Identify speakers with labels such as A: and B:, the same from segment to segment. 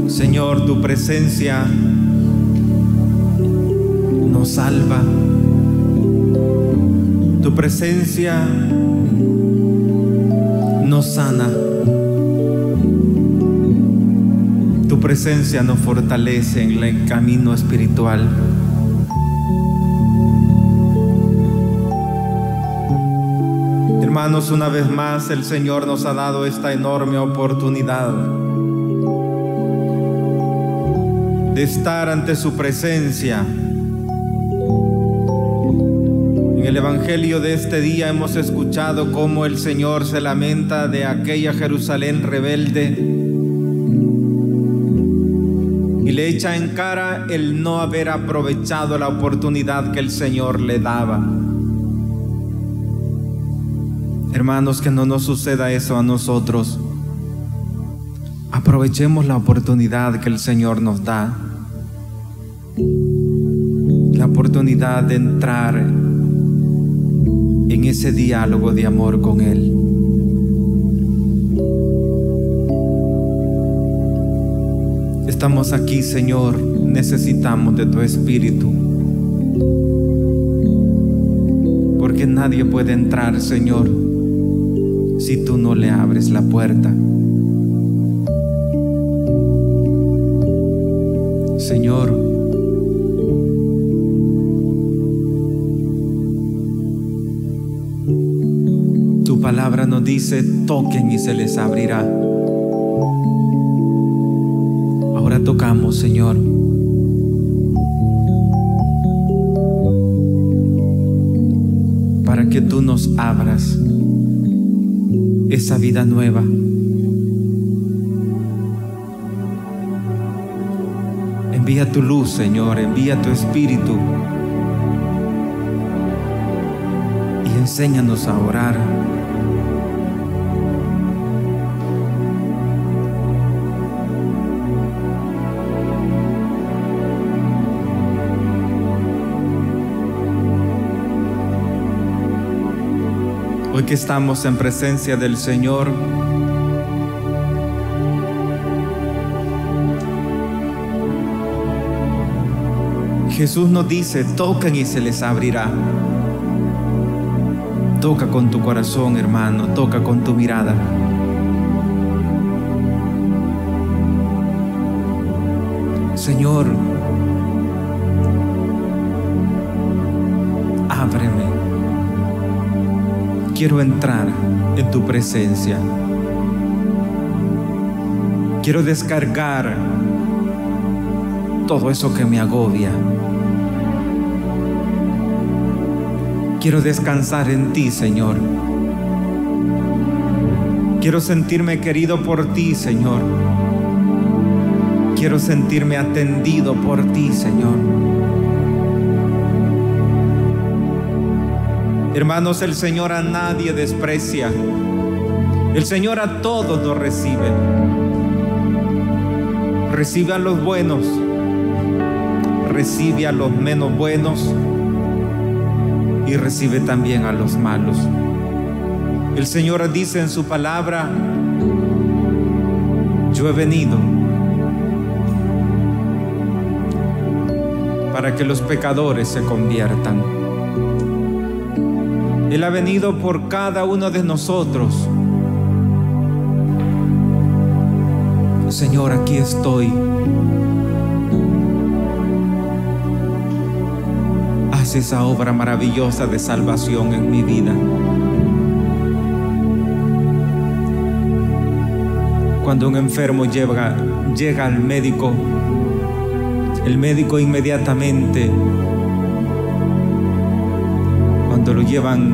A: Señor, tu presencia nos salva. Tu presencia nos sana. Tu presencia nos fortalece en el camino espiritual. Hermanos, una vez más el Señor nos ha dado esta enorme oportunidad de estar ante su presencia. En el Evangelio de este día hemos escuchado cómo el Señor se lamenta de aquella Jerusalén rebelde y le echa en cara el no haber aprovechado la oportunidad que el Señor le daba. Hermanos, que no nos suceda eso a nosotros. Aprovechemos la oportunidad que el Señor nos da, la oportunidad de entrar en ese diálogo de amor con Él. Estamos aquí, Señor, necesitamos de tu Espíritu, porque nadie puede entrar, Señor, si tú no le abres la puerta. Señor, tu palabra nos dice: toquen y se les abrirá. Ahora tocamos, Señor. Para que tú nos abras esa vida nueva. Envía tu luz, Señor, envía tu Espíritu y enséñanos a orar. Hoy que estamos en presencia del Señor, Jesús nos dice: toquen y se les abrirá. Toca con tu corazón, hermano, toca con tu mirada. Señor, ábreme. Quiero entrar en tu presencia. Quiero descargar todo eso que me agobia. Quiero descansar en ti, Señor. Quiero sentirme querido por ti, Señor. Quiero sentirme atendido por ti, Señor. Hermanos, el Señor a nadie desprecia. El Señor a todos nos recibe. Recibe a los buenos, recibe a los menos buenos y recibe también a los malos. El Señor dice en su palabra: yo he venido para que los pecadores se conviertan. Él ha venido por cada uno de nosotros. Señor, aquí estoy. Haz esa obra maravillosa de salvación en mi vida. Cuando un enfermo llega al médico, el médico inmediatamente, cuando lo llevan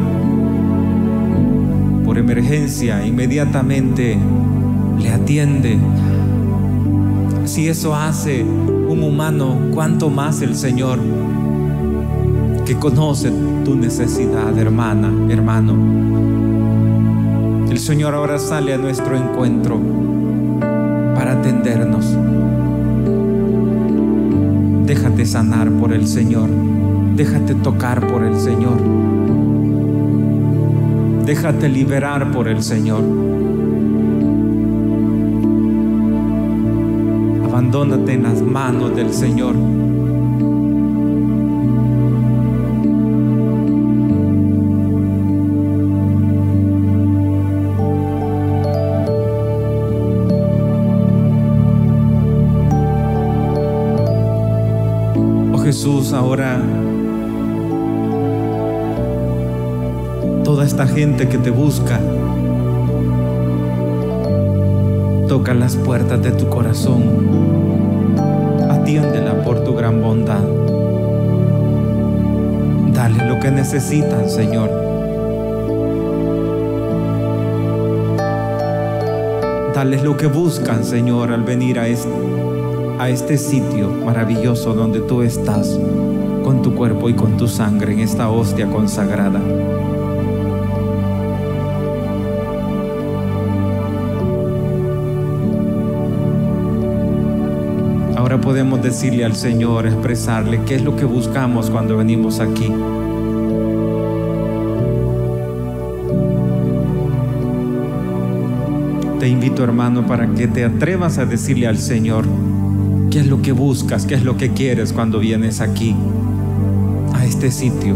A: por emergencia, inmediatamente le atiende. Si eso hace un humano, ¿cuánto más el Señor, que conoce tu necesidad, hermana, hermano? El Señor ahora sale a nuestro encuentro para atendernos. Déjate sanar por el Señor. Déjate tocar por el Señor. Déjate liberar por el Señor. Abandónate en las manos del Señor. Oh Jesús, ahora toda esta gente que te busca, toca las puertas de tu corazón, atiéndela por tu gran bondad. Dale lo que necesitan, Señor. Dales lo que buscan, Señor, al venir a este sitio maravilloso donde tú estás, con tu cuerpo y con tu sangre en esta hostia consagrada. Ahora podemos decirle al Señor, expresarle qué es lo que buscamos cuando venimos aquí. Te invito, hermano, para que te atrevas a decirle al Señor qué es lo que buscas, qué es lo que quieres cuando vienes aquí, a este sitio.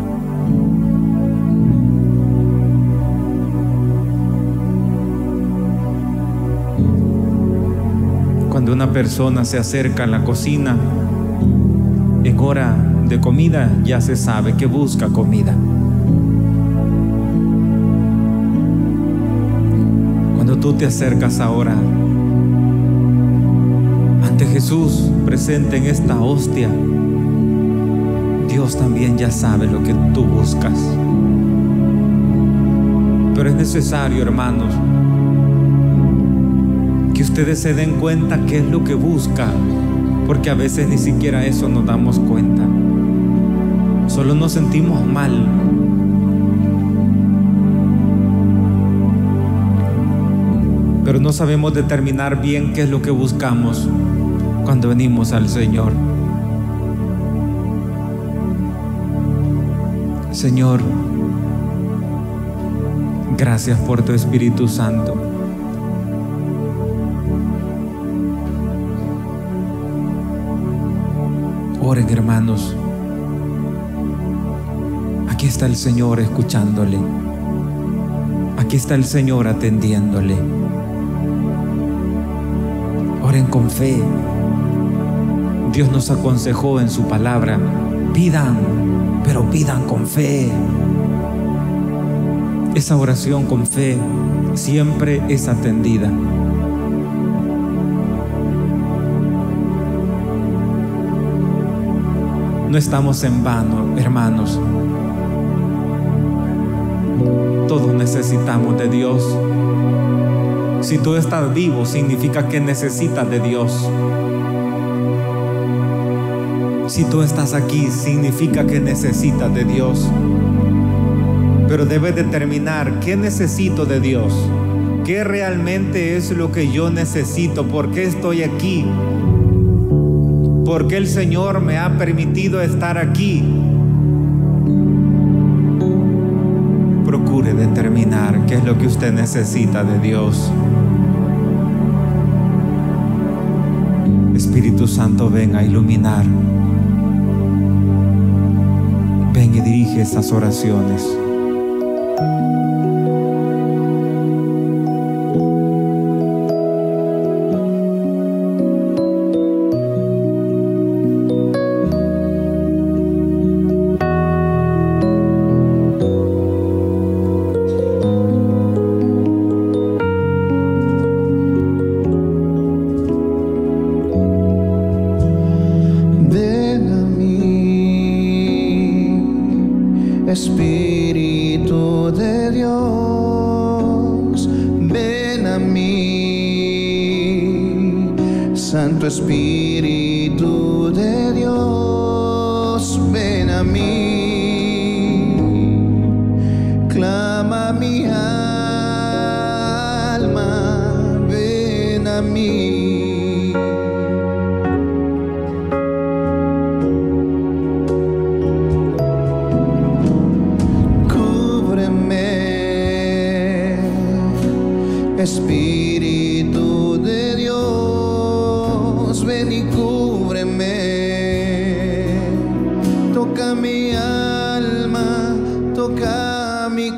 A: Cuando una persona se acerca a la cocina en hora de comida, ya se sabe que busca comida. Cuando tú te acercas ahora ante Jesús presente en esta hostia, Dios también ya sabe lo que tú buscas. Pero es necesario, hermanos, que ustedes se den cuenta qué es lo que buscan, porque a veces ni siquiera eso nos damos cuenta. Solo nos sentimos mal. Pero no sabemos determinar bien qué es lo que buscamos cuando venimos al Señor. Señor, gracias por tu Espíritu Santo. Oren, hermanos. Aquí está el Señor escuchándole. Aquí está el Señor atendiéndole. Oren con fe. Dios nos aconsejó en su palabra: pidan, pero pidan con fe. Esa oración con fe siempre es atendida. No estamos en vano, hermanos. Todos necesitamos de Dios. Si tú estás vivo, significa que necesitas de Dios. Si tú estás aquí, significa que necesitas de Dios. Pero debes determinar qué necesito de Dios, qué realmente es lo que yo necesito, por qué estoy aquí, por qué el Señor me ha permitido estar aquí. Procure determinar qué es lo que usted necesita de Dios. Espíritu Santo, ven a iluminar. Ven y dirige estas oraciones.
B: Espíritu de Dios, ven a mí. Santo Espíritu de Dios, ven a mí. Clama mi alma, ven a mí. Espíritu de Dios, toca mi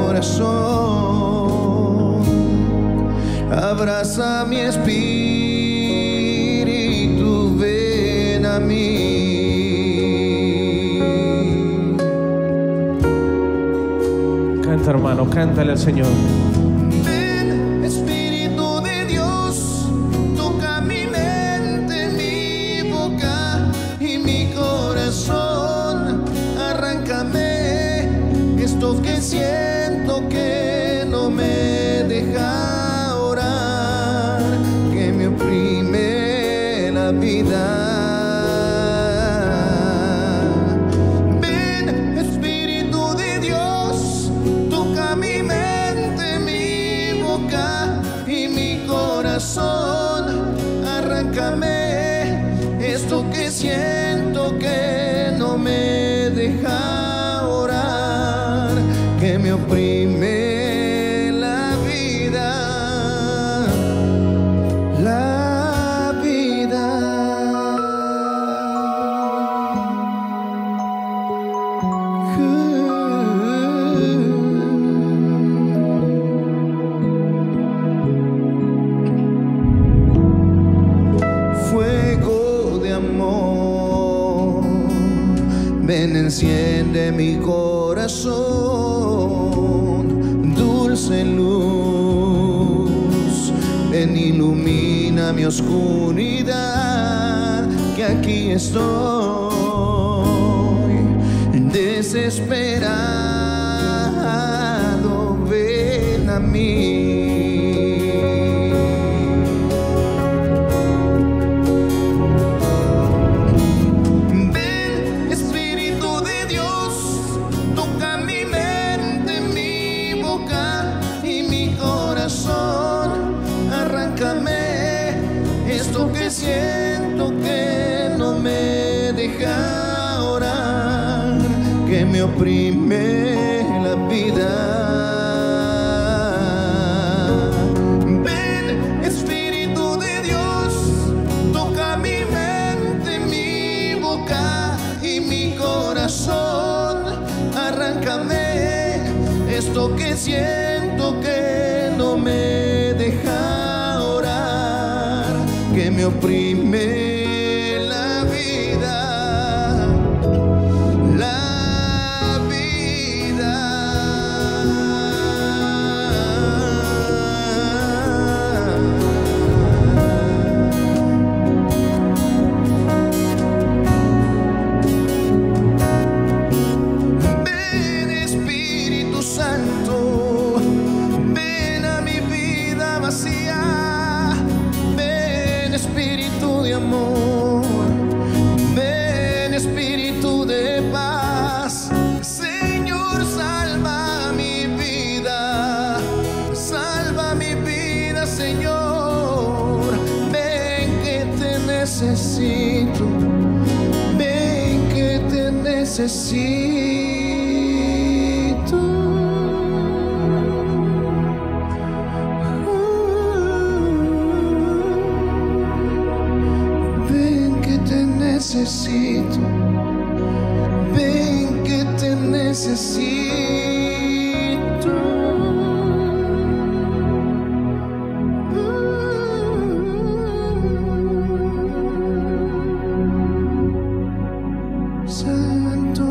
B: corazón, abraza mi espíritu, ven a mí.
C: Canta, hermano, cántale al Señor.
B: Ven, Espíritu de Dios, toca mi mente, mi boca y mi corazón. Arráncame esto que siento que no me deja orar, que me oprime la vida. Arráncame esto que siento que no me deja orar, que me oprime la vida, la vida. Ven, enciende mi corazón, dulce luz. Ven, ilumina mi oscuridad, que aquí estoy, desesperado. Ven a mí. Arráncame esto que siento que no me deja orar, que me oprime la vida. Ven, Espíritu de Dios, toca mi mente, mi boca y mi corazón. Arráncame esto que siento que no me deja orar, que me oprime la vida, la vida. Ven, Espíritu Santo, ven a mi vida vacía. Ven, Espíritu de amor, ven, Espíritu de paz. Señor, salva mi vida, Señor. Ven que te necesito, ven que te necesito. Necesito, ven que te necesito. Santo.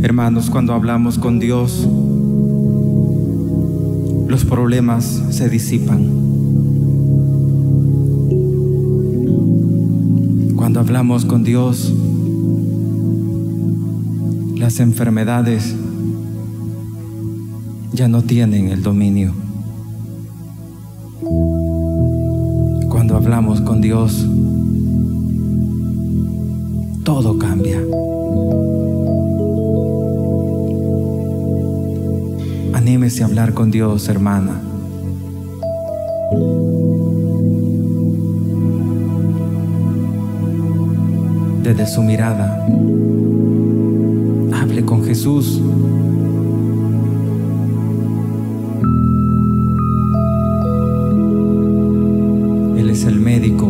A: Hermanos, cuando hablamos con Dios, los problemas se disipan. Cuando hablamos con Dios, las enfermedades ya no tienen el dominio. Cuando hablamos con Dios, todo cambia. Anímese a hablar con Dios, hermana. Desde su mirada, hable con Jesús. Él es el médico,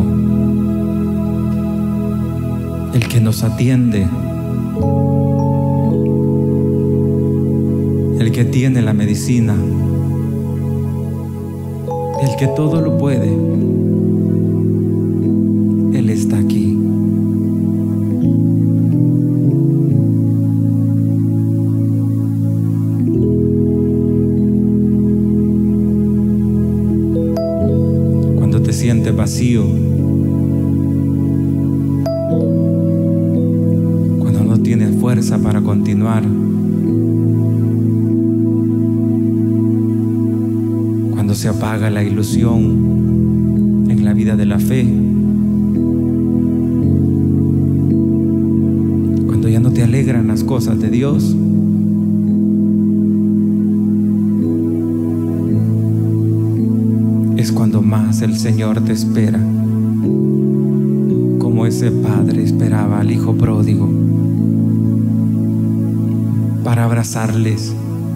A: el que nos atiende, el que tiene la medicina, el que todo lo puede. Él está aquí. Cuando te sientes vacío, cuando no tienes fuerza para continuar, cuando se apaga la ilusión en la vida de la fe, cuando ya no te alegran las cosas de Dios, es cuando más el Señor te espera, como ese padre esperaba al hijo pródigo, para abrazarles,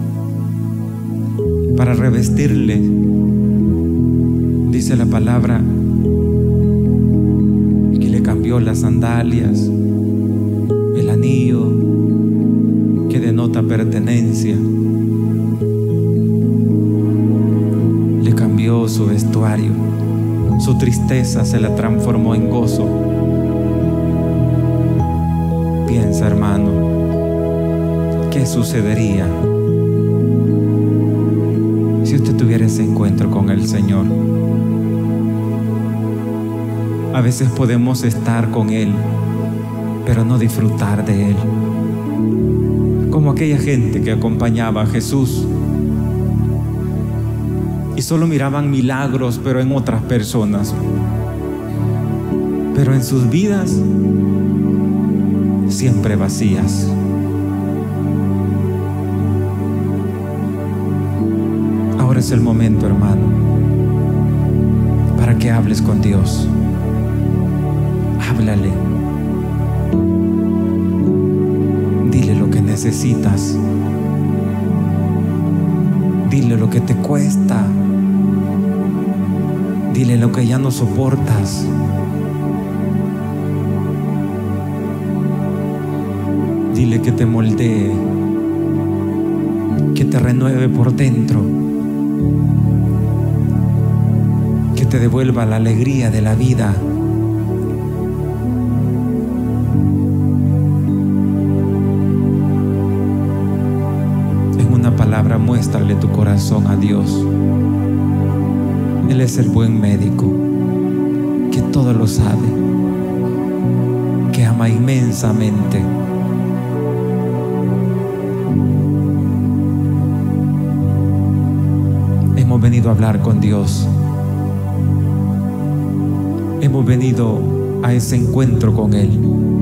A: para revestirle. Dice la palabra que le cambió las sandalias, el anillo que denota pertenencia, le cambió su vestuario, su tristeza se la transformó en gozo. Piensa, hermano, ¿qué sucedería si usted tuviera ese encuentro con el Señor? A veces podemos estar con Él, pero no disfrutar de Él. Como aquella gente que acompañaba a Jesús y solo miraban milagros, pero en otras personas. Pero en sus vidas siempre vacías. Ahora es el momento, hermano, para que hables con Dios. Háblale. Dile lo que necesitas. Dile lo que te cuesta. Dile lo que ya no soportas. Dile que te moldee, que te renueve por dentro, que te devuelva la alegría de la vida. En una palabra, muéstrale tu corazón a Dios. Él es el buen médico, que todo lo sabe, que ama inmensamente. Hemos venido a hablar con Dios. Hemos venido a ese encuentro con Él.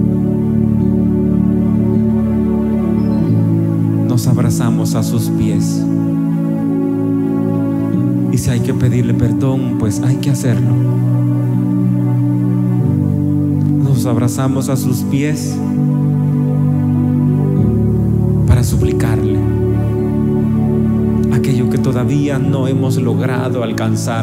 A: Nos abrazamos a sus pies. Y si hay que pedirle perdón, pues hay que hacerlo. Nos abrazamos a sus pies para suplicarle aquello que todavía no hemos logrado alcanzar.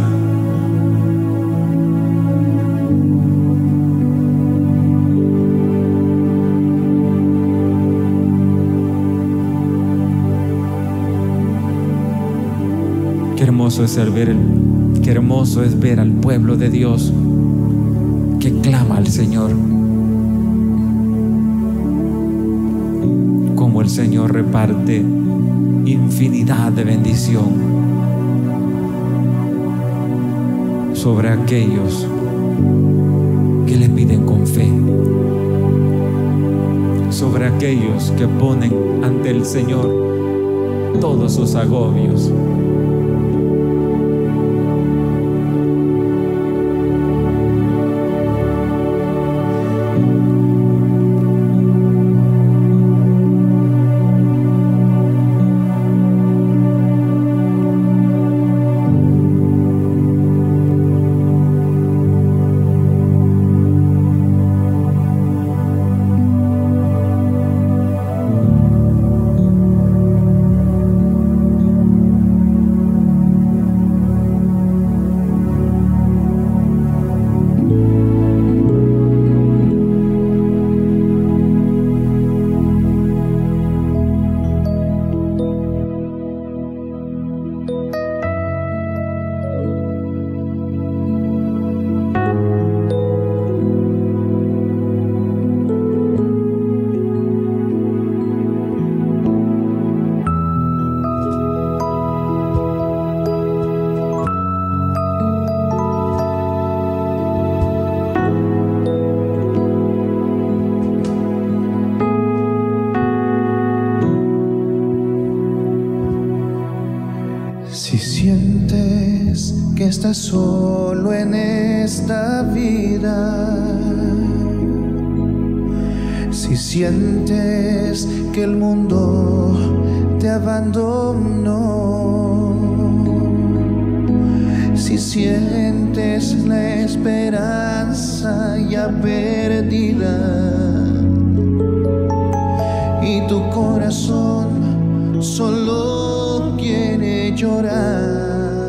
A: Qué hermoso es ver al pueblo de Dios que clama al Señor, como el Señor reparte infinidad de bendición sobre aquellos que le piden con fe, sobre aquellos que ponen ante el Señor todos sus agobios.
B: Si sientes que estás solo en esta vida, si sientes que el mundo te abandonó, si sientes la esperanza ya perdida y tu corazón solo quiere llorar,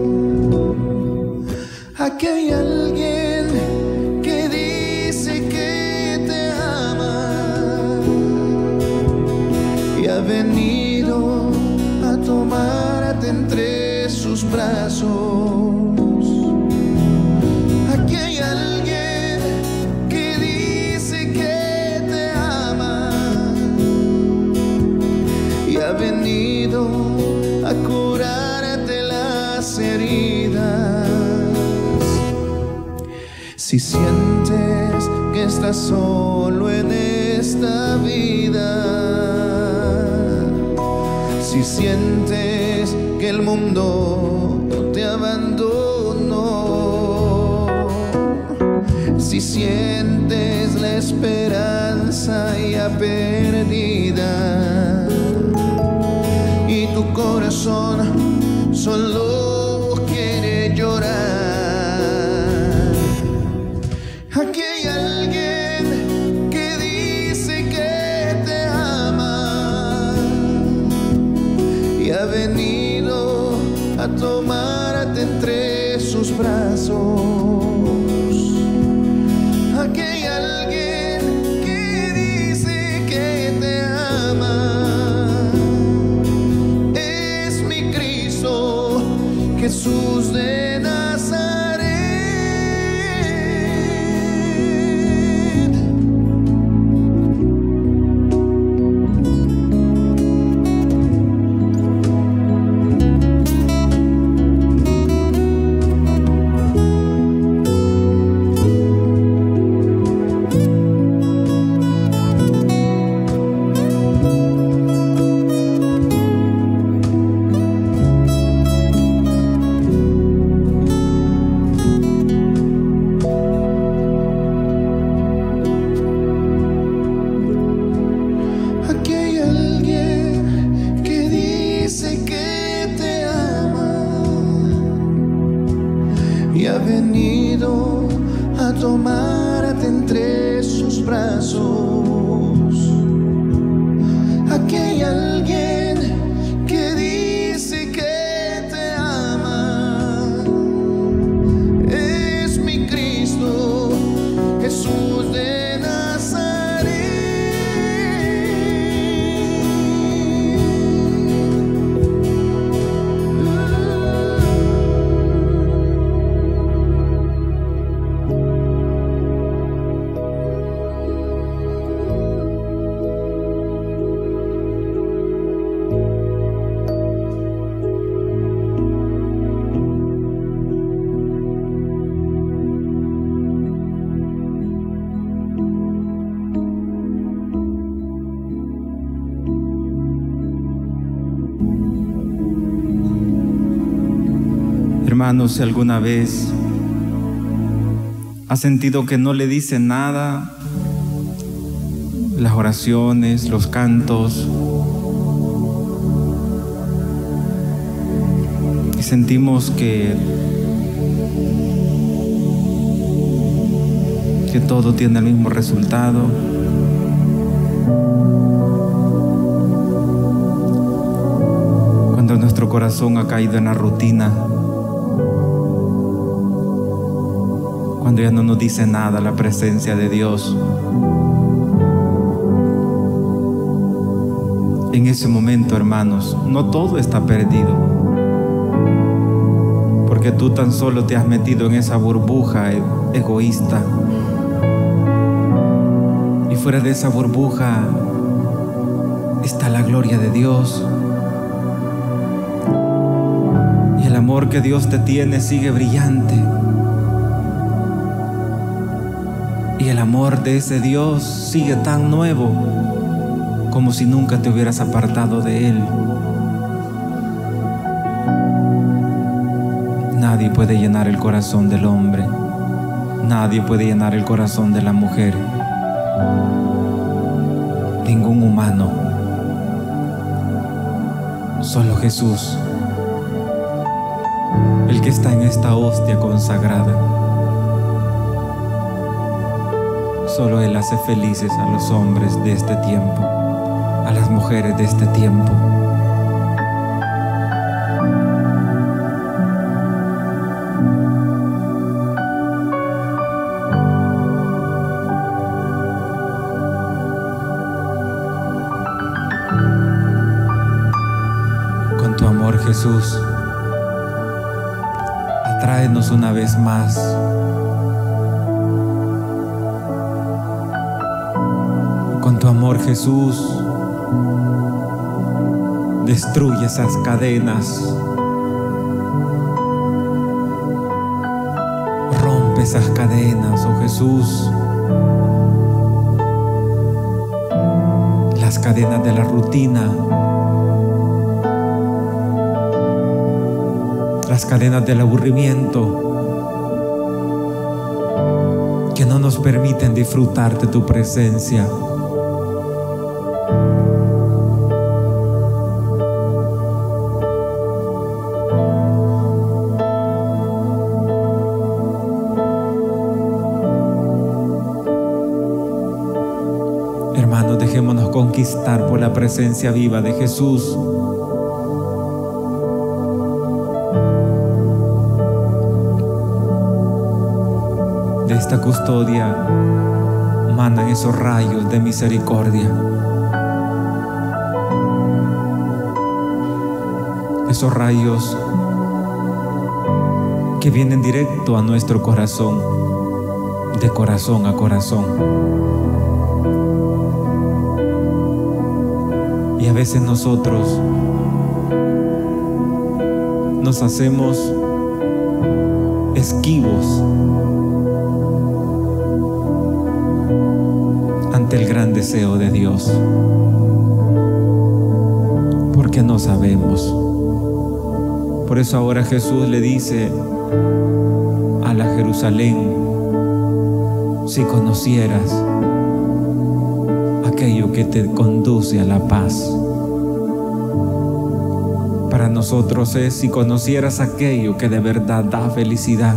B: aquí hay alguien que dice que te ama y ha venido a tomarte entre sus brazos. Aquí hay alguien que dice que te ama y ha venido a curarte las heridas. Si sientes que estás solo en esta vida, si sientes que el mundo te abandonó, si sientes la esperanza ya perdida y tu corazón solo quiere llorar, aquí hay alguien que dice que te ama y ha venido a tomarte entre sus brazos. Aquí hay alguien que dice que te ama, es mi Cristo, Jesús de Nazaret. Y ha venido a tomarte entre sus brazos. Aquí hay alguien que dice que te ama, es mi Cristo, Jesús de Nazaret.
A: Hermanos, si alguna vez has sentido que no le dice nada las oraciones, los cantos, y sentimos que todo tiene el mismo resultado, cuando nuestro corazón ha caído en la rutina, cuando ya no nos dice nada la presencia de Dios, en ese momento, hermanos, no todo está perdido, porque tú tan solo te has metido en esa burbuja egoísta, y fuera de esa burbuja está la gloria de Dios, y el amor que Dios te tiene sigue brillante, y el amor de ese Dios sigue tan nuevo como si nunca te hubieras apartado de Él. Nadie puede llenar el corazón del hombre, nadie puede llenar el corazón de la mujer, ningún humano, solo Jesús, el que está en esta hostia consagrada. Solo Él hace felices a los hombres de este tiempo, a las mujeres de este tiempo. Con tu amor, Jesús, atráenos una vez más. Con tu amor, Jesús, destruye esas cadenas, rompe esas cadenas, oh Jesús, las cadenas de la rutina, las cadenas del aburrimiento, que no nos permiten disfrutar de tu presencia. Hermanos, dejémonos conquistar por la presencia viva de Jesús. De esta custodia mandan esos rayos de misericordia, esos rayos que vienen directo a nuestro corazón, de corazón a corazón. Y a veces nosotros nos hacemos esquivos ante el gran deseo de Dios, porque no sabemos. Por eso ahora Jesús le dice a la Jerusalén: si conocieras aquello que te conduce a la paz. Para nosotros es: si conocieras aquello que de verdad da felicidad,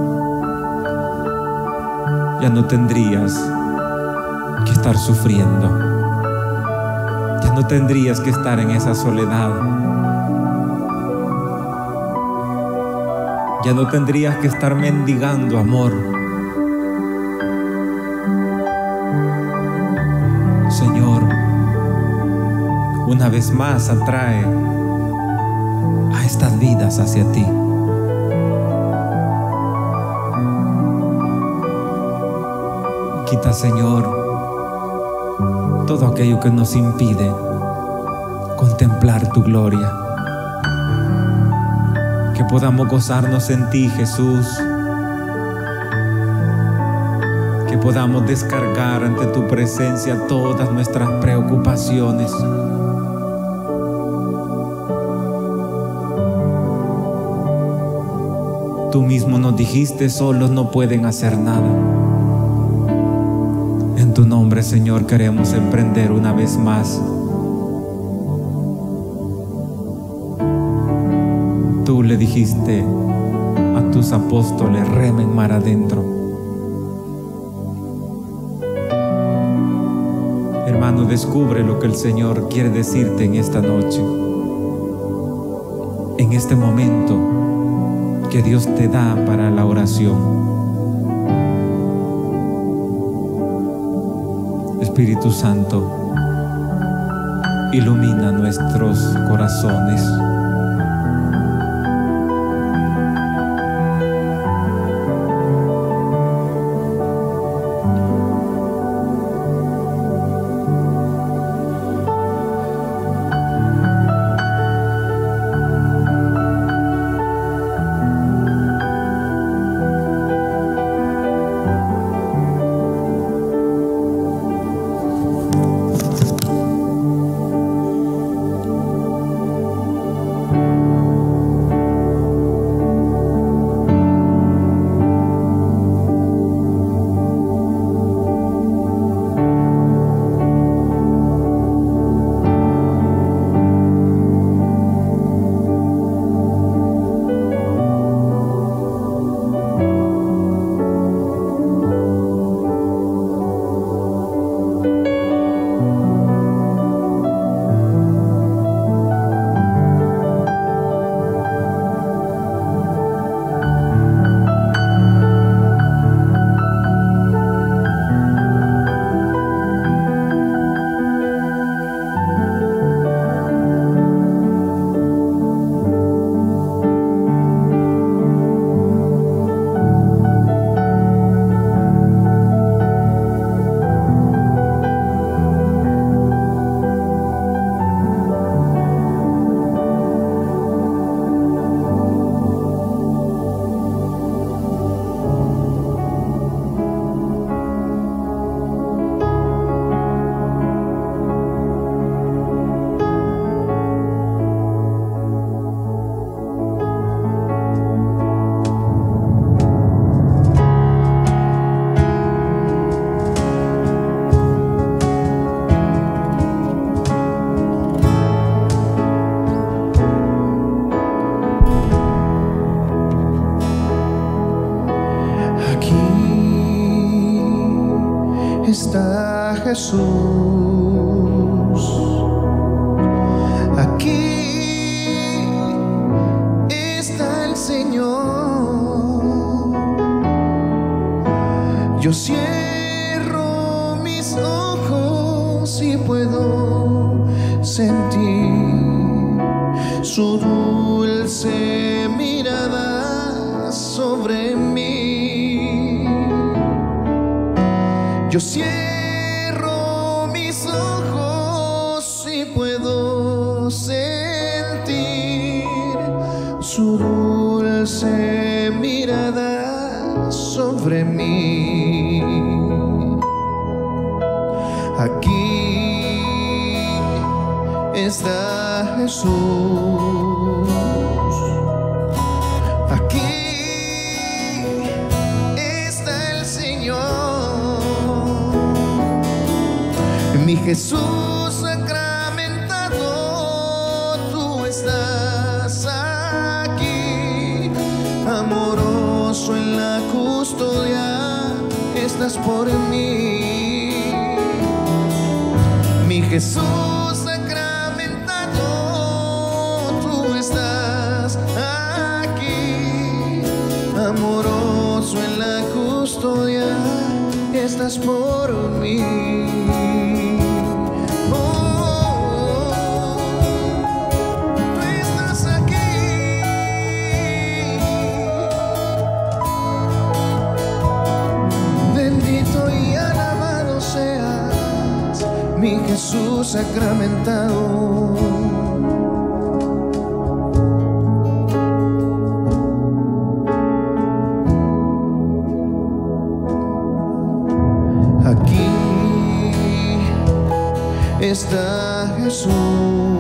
A: ya no tendrías que estar sufriendo, ya no tendrías que estar en esa soledad, ya no tendrías que estar mendigando amor. Señor, una vez más atrae a estas vidas hacia ti. Quita, Señor, todo aquello que nos impide contemplar tu gloria. Que podamos gozarnos en ti, Jesús. Que podamos descargar ante tu presencia todas nuestras preocupaciones. Tú mismo nos dijiste, solos no pueden hacer nada. En tu nombre, Señor, queremos emprender una vez más. Tú le dijiste a tus apóstoles, remen mar adentro. Hermano, descubre lo que el Señor quiere decirte en esta noche, en este momento que Dios te da para la oración. Espíritu Santo, ilumina nuestros corazones.
B: Está Jesús, aquí está el Señor. Yo cierro mis ojos y puedo sentir su dulce mirada sobre mí. Yo cierro mis ojos y puedo sentir su dulce mirada sobre mí. Aquí está Jesús. Aquí está el Señor. Mi Jesús sacramentado, tú estás aquí, amoroso en la custodia, estás por mí. Mi Jesús sacramentado, tú estás aquí, amoroso en la custodia, estás por mí. Mi Jesús sacramentado. Aquí está Jesús.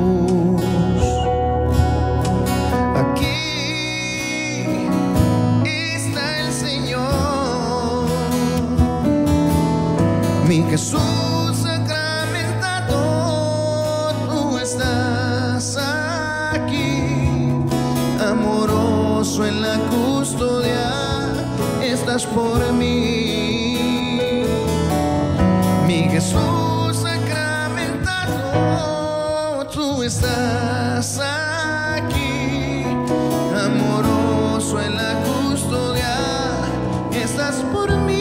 B: Aquí aquí, amoroso en la custodia, estás por mí. Mi Jesús sacramentado, tú estás aquí, amoroso en la custodia, estás por mí.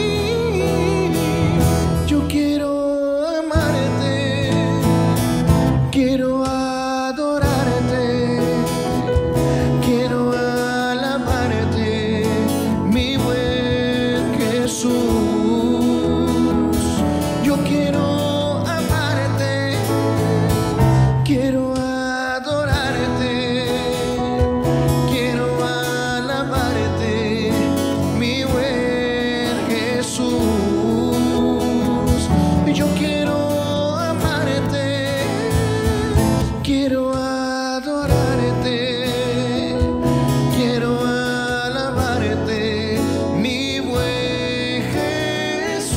B: Yo quiero amarte, quiero adorarte, quiero alabarte, mi buen Jesús. Yo quiero amarte, quiero adorarte, quiero alabarte, mi buen Jesús. Yo quiero amarte, quiero adorarte, quiero alabarte, mi buen Jesús.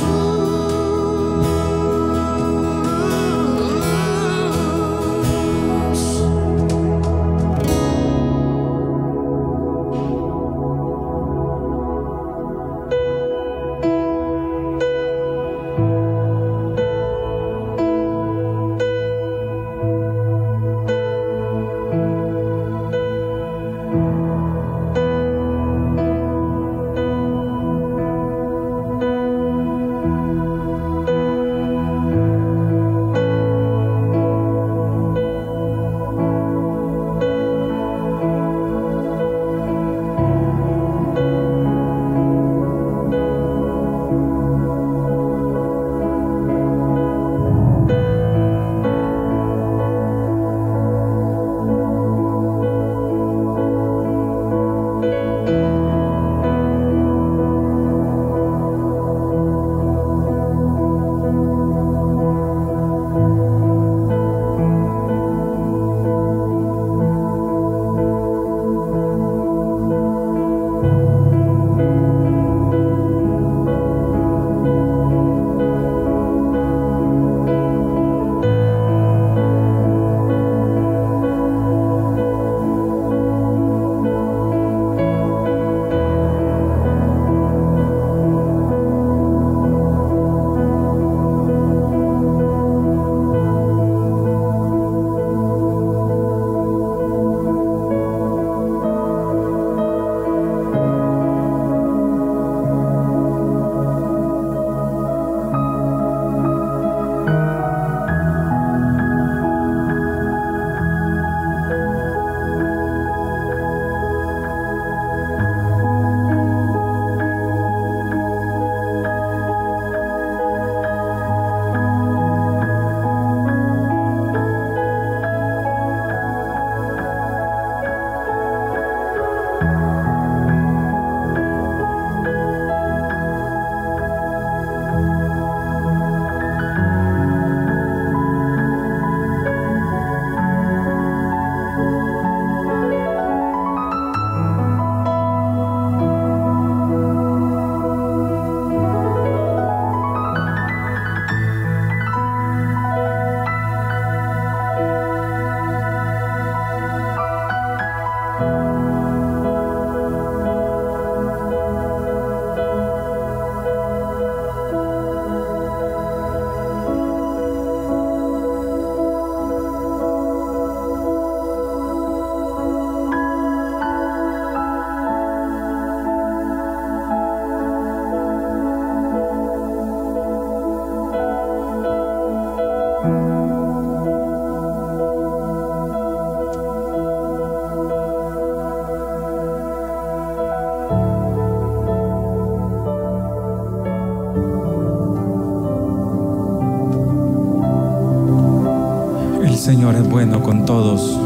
A: Señor es bueno con todos,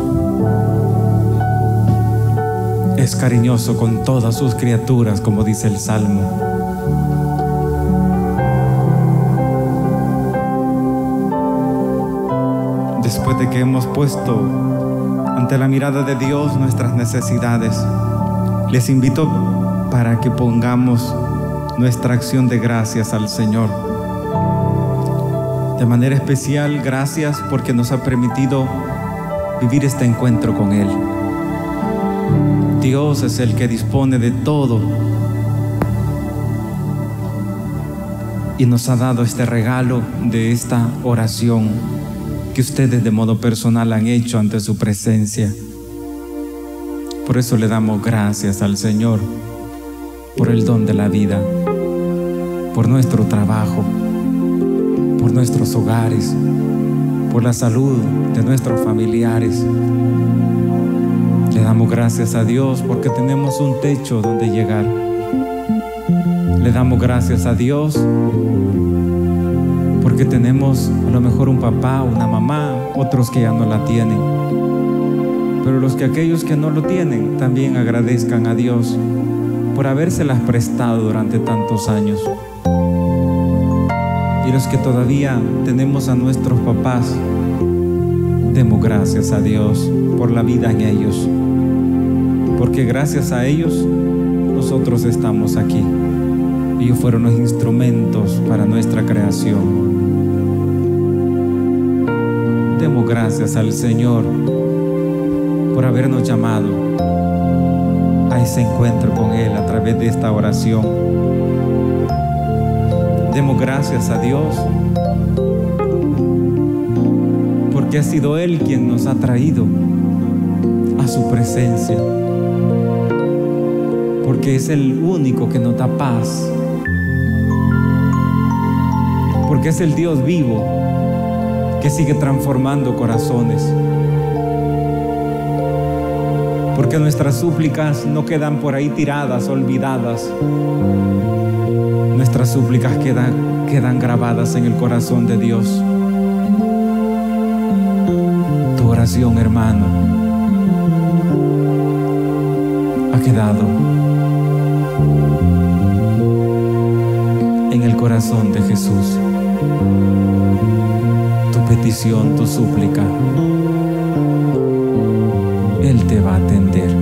A: es cariñoso con todas sus criaturas, como dice el Salmo. Después de que hemos puesto ante la mirada de Dios nuestras necesidades, les invito para que pongamos nuestra acción de gracias al Señor. De manera especial, gracias porque nos ha permitido vivir este encuentro con Él. Dios es el que dispone de todo y nos ha dado este regalo de esta oración que ustedes de modo personal han hecho ante su presencia. Por eso le damos gracias al Señor por el don de la vida, por nuestro trabajo, por nuestros hogares, por la salud de nuestros familiares. Le damos gracias a Dios porque tenemos un techo donde llegar. Le damos gracias a Dios porque tenemos a lo mejor un papá, una mamá, otros que ya no la tienen. Pero aquellos que no lo tienen, también agradezcan a Dios por habérselas prestado durante tantos años. Y los que todavía tenemos a nuestros papás, demos gracias a Dios por la vida en ellos, porque gracias a ellos nosotros estamos aquí. Ellos fueron los instrumentos para nuestra creación. Demos gracias al Señor por habernos llamado a ese encuentro con Él a través de esta oración. Demos gracias a Dios porque ha sido Él quien nos ha traído a su presencia, porque es el único que nos da paz, porque es el Dios vivo que sigue transformando corazones, porque nuestras súplicas no quedan por ahí tiradas, olvidadas. Nuestras súplicas quedan grabadas en el corazón de Dios. Tu oración, hermano, ha quedado en el corazón de Jesús. Tu petición, tu súplica, Él te va a atender.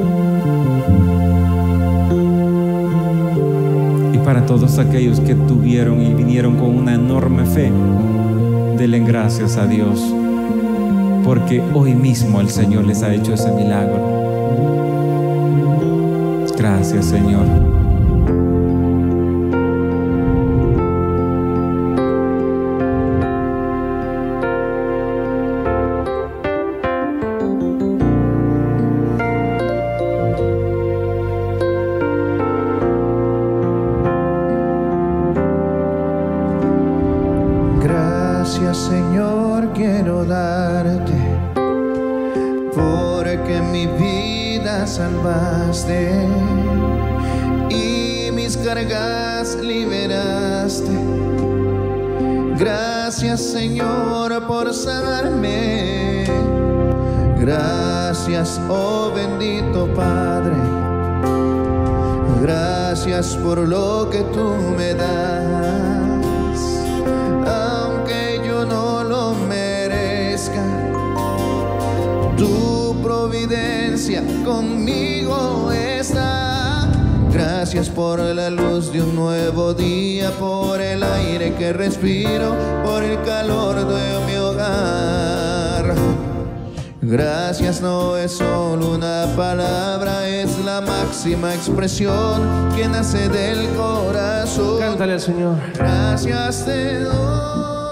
A: Y para todos aquellos que tuvieron y vinieron con una enorme fe, denle gracias a Dios, porque hoy mismo el Señor les ha hecho ese milagro. Gracias, Señor.
B: Gracias, Señor, quiero darte, porque mi vida salvaste y mis cargas liberaste. Gracias, Señor, por sanarme. Gracias, oh bendito Padre. Gracias por lo que tú me das. Tu providencia conmigo está. Gracias por la luz de un nuevo día, por el aire que respiro, por el calor de mi hogar. Gracias no es solo una palabra, es la máxima expresión que nace del corazón.
C: Cántale al Señor.
B: Gracias te doy.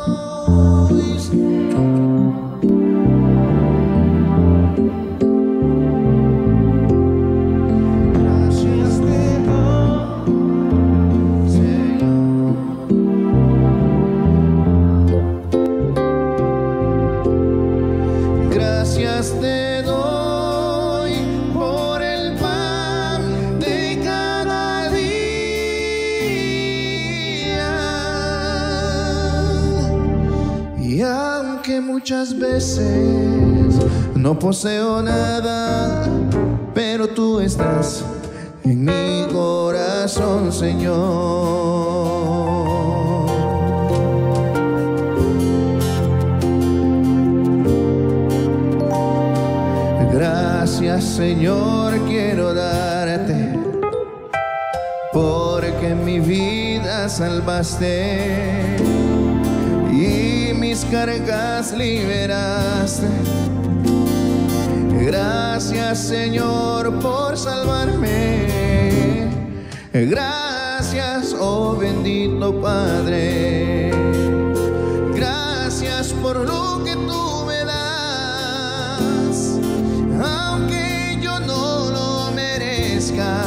B: Gracias te doy por el pan de cada día. Y aunque muchas veces no poseo nada, pero tú estás en mi corazón, Señor. Gracias, Señor, quiero darte, porque mi vida salvaste y mis cargas liberaste. Gracias, Señor, por salvarme. Gracias, oh bendito Padre. Gracias por lo que tú me das, aunque yo no lo merezca.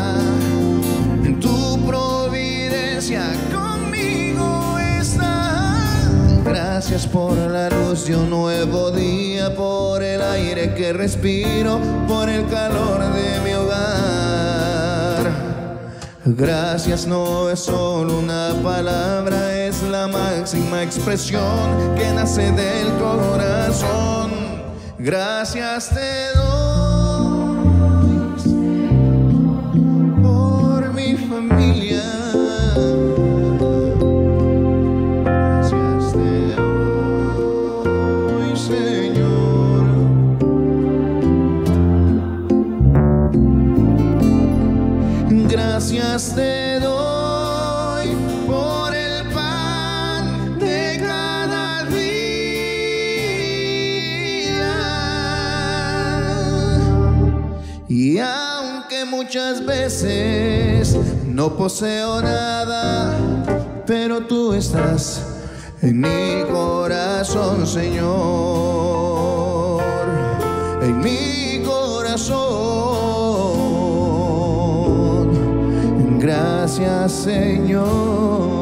B: Tu providencia conmigo está. Gracias por la luz de un nuevo día, por el aire que respiro, por el calor de mi hogar. Gracias no es solo una palabra, es la máxima expresión que nace del corazón. Gracias te doy por mi familia. Gracias te doy, Señor. Gracias te doy por el pan de cada día. Y aunque muchas veces no poseo nada, pero tú estás en mi corazón, Señor, en mi corazón. Gracias, Señor.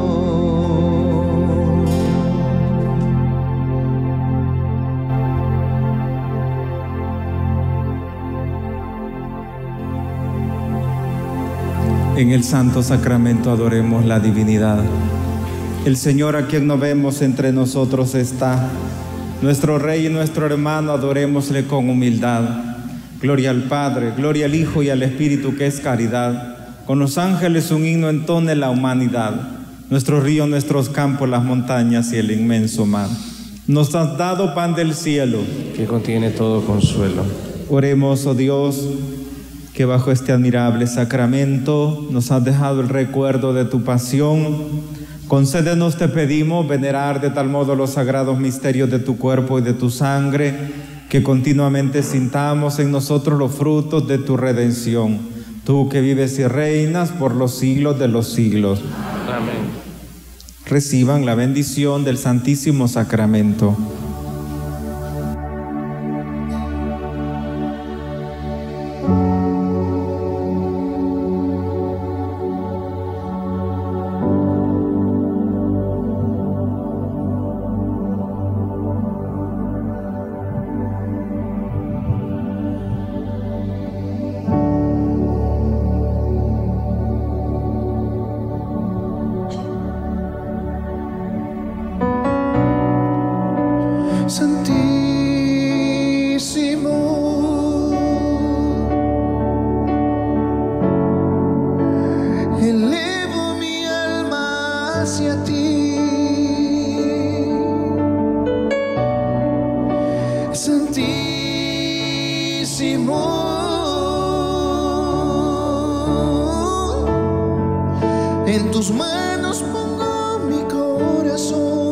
A: En el santo sacramento adoremos la divinidad. El Señor, a quien no vemos, entre nosotros está. Nuestro Rey y nuestro hermano, adorémosle con humildad. Gloria al Padre, gloria al Hijo y al Espíritu, que es caridad. Con los ángeles un himno entone la humanidad. Nuestros ríos, nuestros campos, las montañas y el inmenso mar. Nos has dado pan del cielo,
C: que contiene todo consuelo.
A: Oremos, oh Dios, que bajo este admirable sacramento nos has dejado el recuerdo de tu pasión. Concédenos, te pedimos, venerar de tal modo los sagrados misterios de tu cuerpo y de tu sangre, que continuamente sintamos en nosotros los frutos de tu redención. Tú que vives y reinas por los siglos de los siglos.
C: Amén.
A: Reciban la bendición del Santísimo Sacramento.
B: Santísimo, elevo mi alma hacia ti. Santísimo, en tus manos pongo mi corazón.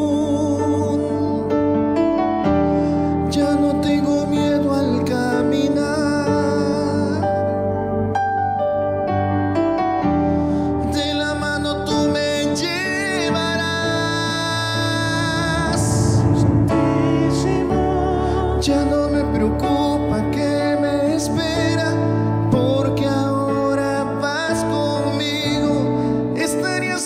B: Ya no me preocupa qué me espera, porque ahora vas conmigo. Estaría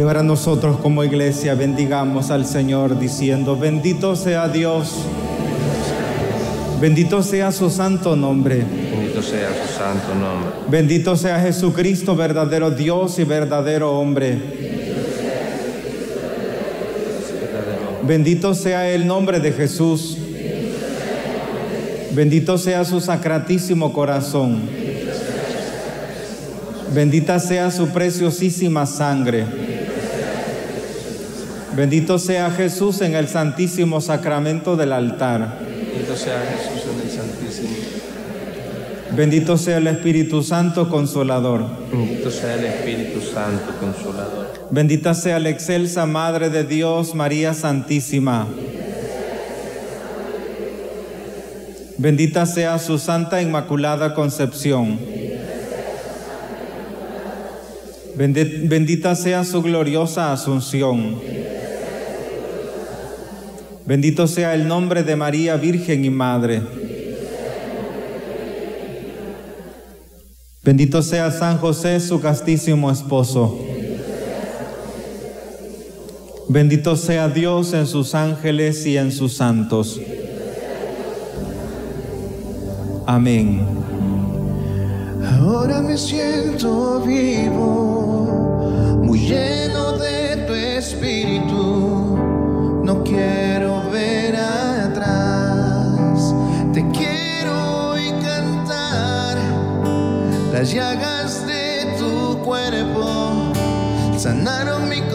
A: ahora nosotros como iglesia bendigamos al Señor diciendo: bendito sea Dios, bendito sea su santo nombre,
C: Bendito sea su santo nombre.
A: bendito sea Jesucristo, verdadero Dios y verdadero hombre. Bendito sea el nombre de Jesús, bendito sea su sacratísimo corazón, bendita sea su preciosísima sangre. Bendito sea Jesús en el santísimo sacramento del altar.
C: Bendito sea Jesús en el Santísimo.
A: Bendito sea el Espíritu Santo Consolador.
C: Bendito sea el Espíritu Santo Consolador.
A: Bendita sea la excelsa Madre de Dios, María Santísima. Bendita sea su Santa Inmaculada Concepción. Bendita sea su gloriosa Asunción. Bendito sea el nombre de María Virgen y Madre. Bendito sea San José, su castísimo esposo. Bendito sea Dios en sus ángeles y en sus santos. Amén.
B: Ahora me siento vivo, muy lleno de tu espíritu. No quiero ver atrás, te quiero oír cantar. Las llagas de tu cuerpo sanaron mi